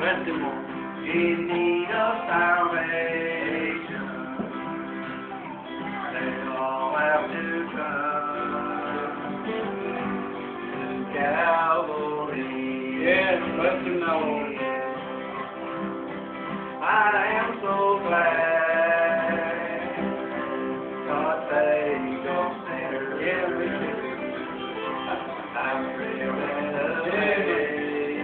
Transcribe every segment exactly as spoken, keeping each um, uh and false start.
in need of salvation. They all have to come to Calvary. Yes, let them know. I am so glad God saved those sinners. Yeah, we do. I'm feeling a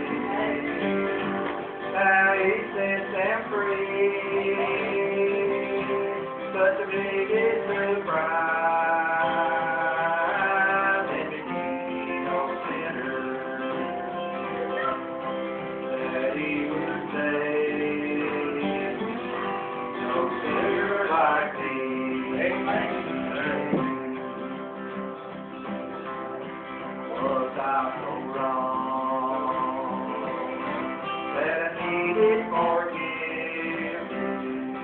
Now He sets them free. Such a biggest surprise. If it be no sinner that He would save, no sinner like me. Amen. Was I so wrong that I needed forgiveness?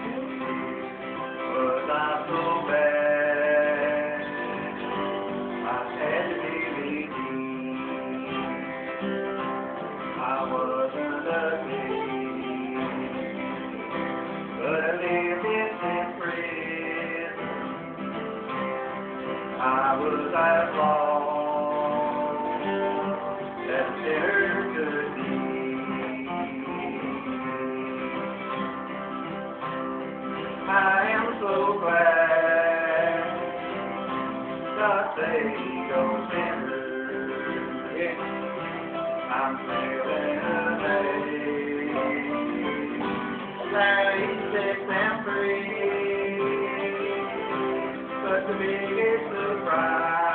Was I so bad I had to be redeemed? I wasn't a thief, but I lived in sin prison. I was as lost as sinner could be. I am so glad God saved those sinners. Yeah. I'm feeling amazed. Now He set them free. Such the biggest surprise.